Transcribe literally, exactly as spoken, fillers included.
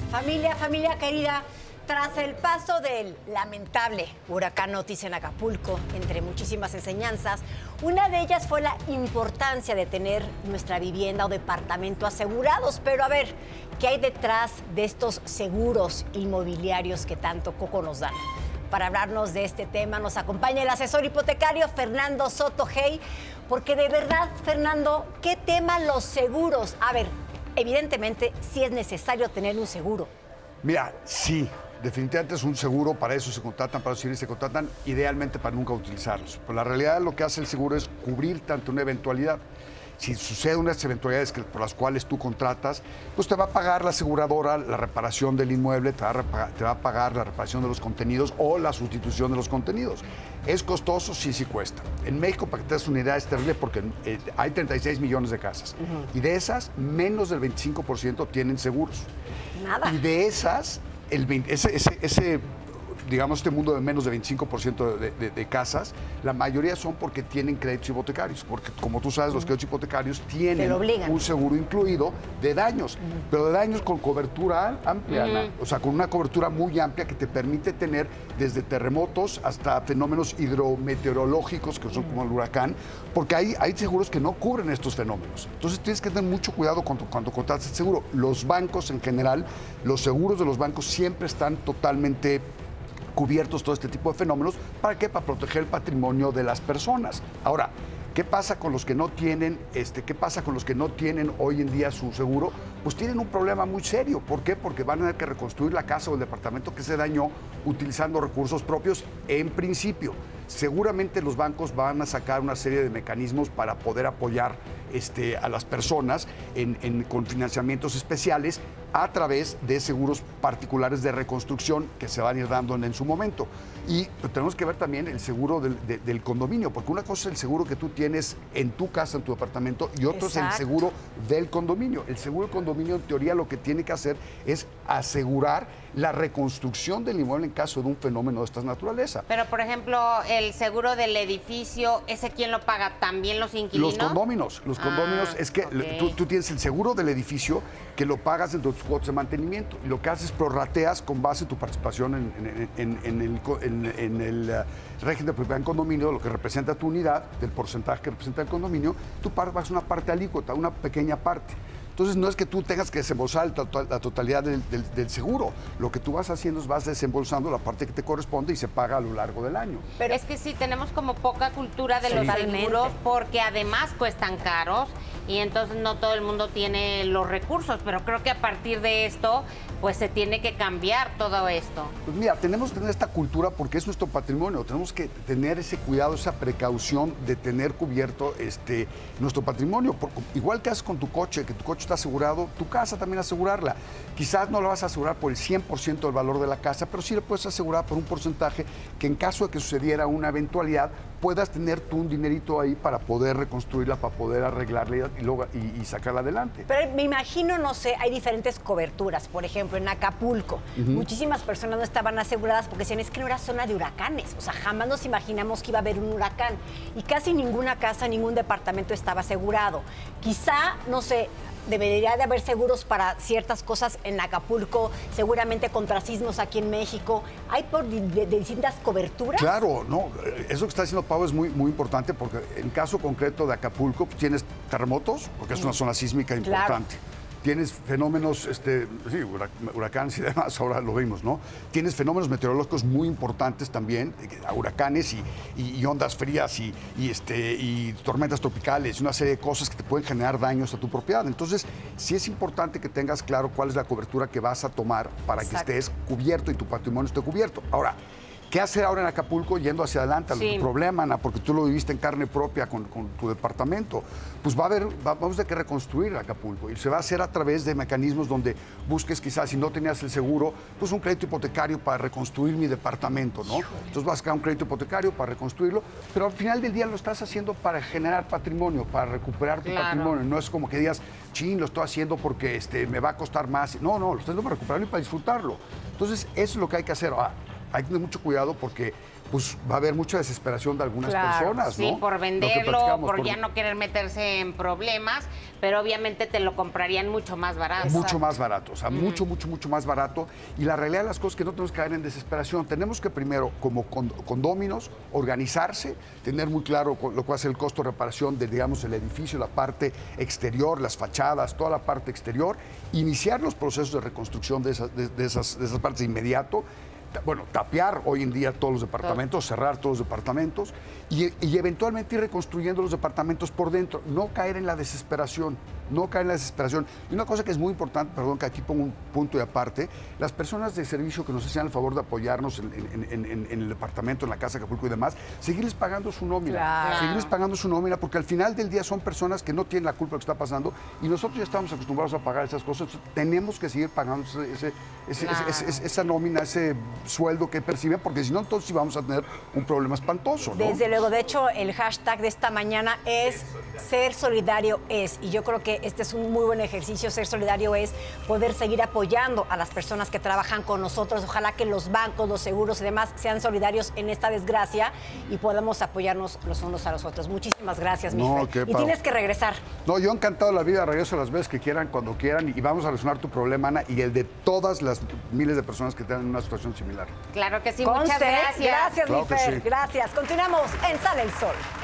Familia, familia querida, tras el paso del lamentable huracán Otis en Acapulco, entre muchísimas enseñanzas, una de ellas fue la importancia de tener nuestra vivienda o departamento asegurados. Pero a ver, ¿qué hay detrás de estos seguros inmobiliarios que tanto coco nos dan? Para hablarnos de este tema nos acompaña el asesor hipotecario Fernando Soto Hey, porque de verdad, Fernando, ¿qué tema los seguros? A ver, evidentemente sí es necesario tener un seguro. Mira, sí, definitivamente es un seguro, para eso se contratan, para eso se contratan, idealmente para nunca utilizarlos. Pero la realidad lo que hace el seguro es cubrir tanto una eventualidad. Si sucede unas eventualidades que, por las cuales tú contratas, pues te va a pagar la aseguradora la reparación del inmueble, te va, a te va a pagar la reparación de los contenidos o la sustitución de los contenidos. ¿Es costoso? Sí, sí cuesta. En México, para que te des una idea, es terrible porque eh, hay treinta y seis millones de casas. Uh-huh. Y de esas, menos del veinticinco por ciento tienen seguros. Nada. Y de esas, el veinte, ese, ese, ese digamos, este mundo de menos de veinticinco por ciento de, de, de casas, la mayoría son porque tienen créditos hipotecarios, porque como tú sabes, los créditos hipotecarios tienen un seguro incluido de daños, uh-huh. pero de daños con cobertura amplia, uh-huh. o sea, con una cobertura muy amplia que te permite tener desde terremotos hasta fenómenos hidrometeorológicos, que son uh-huh. como el huracán, porque hay, hay seguros que no cubren estos fenómenos. Entonces tienes que tener mucho cuidado cuando, cuando contratas el seguro. Los bancos en general, los seguros de los bancos siempre están totalmente cubiertos todo este tipo de fenómenos. ¿Para qué? Para proteger el patrimonio de las personas. Ahora, ¿qué pasa con los que no tienen, este, qué pasa con los que no tienen hoy en día su seguro? Pues tienen un problema muy serio. ¿Por qué? Porque van a tener que reconstruir la casa o el departamento que se dañó utilizando recursos propios en principio. Seguramente los bancos van a sacar una serie de mecanismos para poder apoyar este, a las personas en, en, con financiamientos especiales a través de seguros particulares de reconstrucción que se van a ir dando en, en su momento. Y pues, tenemos que ver también el seguro del, de, del condominio, porque una cosa es el seguro que tú tienes en tu casa, en tu departamento, y otro Exacto. es el seguro del condominio. El seguro del condominio, en teoría, lo que tiene que hacer es asegurar la reconstrucción del inmueble en caso de un fenómeno de esta naturaleza. Pero, por ejemplo, el seguro del edificio, ¿ese quién lo paga? ¿También los inquilinos? Los condóminos. Los condóminos ah, es que okay. tú, tú tienes el seguro del edificio que lo pagas en tus cuotas de mantenimiento. Y lo que haces es prorrateas con base en tu participación en, en, en, en el, en, en el uh, régimen de propiedad en condominio, lo que representa tu unidad, del porcentaje que representa el condominio, tú pagas una parte alícuota, una pequeña parte. Entonces, no es que tú tengas que desembolsar la totalidad del, del, del seguro. Lo que tú vas haciendo es vas desembolsando la parte que te corresponde y se paga a lo largo del año. Pero es que sí, tenemos como poca cultura de sí. los seguros porque además cuestan caros y entonces no todo el mundo tiene los recursos. Pero creo que a partir de esto, pues se tiene que cambiar todo esto. Pues mira, tenemos que tener esta cultura porque es nuestro patrimonio. Tenemos que tener ese cuidado, esa precaución de tener cubierto este, nuestro patrimonio. Porque igual que haces con tu coche, que tu coche está asegurado, tu casa también asegurarla. Quizás no la vas a asegurar por el cien por ciento del valor de la casa, pero sí la puedes asegurar por un porcentaje que en caso de que sucediera una eventualidad, puedas tener tú un dinerito ahí para poder reconstruirla, para poder arreglarla y, luego, y, y sacarla adelante. Pero me imagino, no sé, hay diferentes coberturas. Por ejemplo, en Acapulco, uh-huh. muchísimas personas no estaban aseguradas porque decían, es que no era zona de huracanes. O sea, jamás nos imaginamos que iba a haber un huracán. Y casi ninguna casa, ningún departamento estaba asegurado. Quizá, no sé, debería de haber seguros para ciertas cosas en Acapulco, seguramente contra sismos aquí en México. ¿Hay por de, de distintas coberturas? Claro, no. Eso que está diciendo Pau es muy, muy importante porque en caso concreto de Acapulco pues, tienes terremotos, porque es una zona sísmica importante. Claro. Tienes fenómenos, este, sí, huracanes y demás, ahora lo vimos, ¿no? Tienes fenómenos meteorológicos muy importantes también, huracanes y, y, y ondas frías y, y, este, y tormentas tropicales, y una serie de cosas que te pueden generar daños a tu propiedad. Entonces, sí es importante que tengas claro cuál es la cobertura que vas a tomar para Exacto. que estés cubierto y tu patrimonio esté cubierto. Ahora, ¿qué hacer ahora en Acapulco yendo hacia adelante? Sí. El problema, Ana, porque tú lo viviste en carne propia con, con tu departamento. Pues va a haber, va, vamos a tener que reconstruir Acapulco y se va a hacer a través de mecanismos donde busques quizás, si no tenías el seguro, pues un crédito hipotecario para reconstruir mi departamento, ¿no? Entonces vas a sacar un crédito hipotecario para reconstruirlo, pero al final del día lo estás haciendo para generar patrimonio, para recuperar tu claro. patrimonio. No es como que digas, chin, lo estoy haciendo porque este, me va a costar más. No, no, lo estás haciendo para recuperarlo y para disfrutarlo. Entonces, eso es lo que hay que hacer. Ah, hay que tener mucho cuidado porque pues va a haber mucha desesperación de algunas claro, personas, sí, ¿no? por venderlo, por, por ya no querer meterse en problemas, pero obviamente te lo comprarían mucho más barato. Mucho más barato, o sea, uh-huh. mucho, mucho, mucho más barato. Y la realidad de las cosas es que no tenemos que caer en desesperación. Tenemos que primero, como condóminos, organizarse, tener muy claro lo que va a ser el costo de reparación de, digamos, el edificio, la parte exterior, las fachadas, toda la parte exterior, iniciar los procesos de reconstrucción de esas, de, de esas, de esas partes de inmediato. Bueno, tapiar hoy en día todos los departamentos, cerrar todos los departamentos y, y eventualmente ir reconstruyendo los departamentos por dentro. No caer en la desesperación, no caer en la desesperación. Y una cosa que es muy importante, perdón que aquí pongo un punto y aparte, las personas de servicio que nos hacían el favor de apoyarnos en, en, en, en, en el departamento, en la casa de Acapulco y demás, seguirles pagando su nómina, claro. seguirles pagando su nómina, porque al final del día son personas que no tienen la culpa de lo que está pasando y nosotros ya estamos acostumbrados a pagar esas cosas, tenemos que seguir pagando ese, ese, ese, claro. ese, ese, esa nómina, ese sueldo que perciben, porque si no, entonces sí vamos a tener un problema espantoso, ¿no? Desde luego, de hecho, el hashtag de esta mañana es Ser Solidario Es, y yo creo que este es un muy buen ejercicio. Ser solidario es poder seguir apoyando a las personas que trabajan con nosotros. Ojalá que los bancos, los seguros y demás sean solidarios en esta desgracia y podamos apoyarnos los unos a los otros. Muchísimas gracias, mi no, Fer. Y tienes que regresar. No, yo encantado de la vida, regreso las veces que quieran, cuando quieran, y vamos a resolver tu problema, Ana, y el de todas las miles de personas que tengan una situación similar. Claro que sí, Conste, muchas gracias. Gracias, claro mi Fer. Sí. Gracias. Continuamos en Sale el Sol.